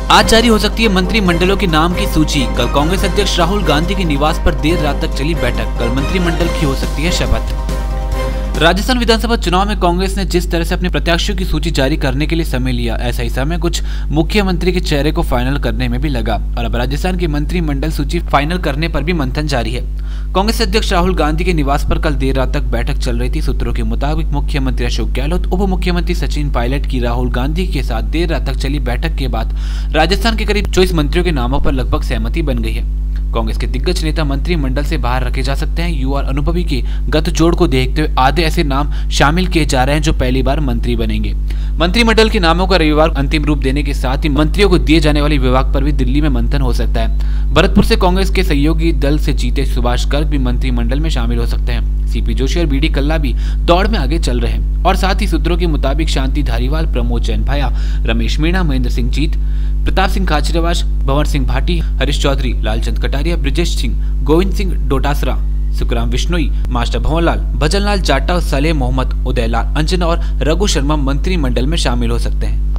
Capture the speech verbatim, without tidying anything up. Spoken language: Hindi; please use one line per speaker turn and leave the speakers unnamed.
आज जारी हो सकती है मंत्रिमंडलों के नाम की सूची। कल कांग्रेस अध्यक्ष राहुल गांधी के निवास पर देर रात तक चली बैठक। कल मंत्रिमंडल की हो सकती है शपथ। राजस्थान विधानसभा चुनाव में कांग्रेस ने जिस तरह से अपने प्रत्याशियों की सूची जारी करने के लिए समय लिया, ऐसा ही समय कुछ मुख्यमंत्री के चेहरे को फाइनल करने में भी लगा और अब राजस्थान की मंत्रिमंडल सूची फाइनल करने पर भी मंथन जारी है। कांग्रेस अध्यक्ष राहुल गांधी के निवास पर कल देर रात तक बैठक चल रही थी। सूत्रों के मुताबिक मुख्यमंत्री अशोक गहलोत, उप मुख्यमंत्री सचिन पायलट की राहुल गांधी के साथ देर रात तक चली बैठक के बाद राजस्थान के करीब चौबीस मंत्रियों के नामों पर लगभग सहमति बन गई है। कांग्रेस के दिग्गज नेता मंत्रिमंडल से बाहर रखे जा सकते हैं। युवा और अनुभवी के गठजोड़ को देखते हुए आधे ऐसे नाम शामिल किए जा रहे हैं जो पहली बार मंत्री बनेंगे। मंत्रिमंडल के नामों का रविवार अंतिम रूप देने के साथ ही मंत्रियों को दिए जाने वाले विभाग पर भी दिल्ली में मंथन हो सकता है। भरतपुर से कांग्रेस के सहयोगी दल से जीते सुभाष गर्ग भी मंत्रिमंडल में शामिल हो सकते हैं। सीपी जोशी और बीडी कल्ला भी दौड़ में आगे चल रहे हैं और साथ ही सूत्रों के मुताबिक शांति धारीवाल, प्रमोद जैन भाया, रमेश मीणा, महेंद्र सिंह जीत, प्रताप सिंह खाचरियावास, भंवर सिंह भाटी, हरीश चौधरी, लालचंद कटारिया, ब्रिजेश सिंह, गोविंद सिंह डोटासरा, सुखराम बिश्नोई, मास्टर भंवरलाल, भजनलाल जाटव, सलेह मोहम्मद, उदयलाल अंजना और रघु शर्मा मंत्रिमंडल में शामिल हो सकते हैं।